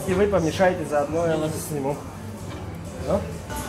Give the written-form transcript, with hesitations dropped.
Если вы помешаете, заодно я вас сниму. Ну?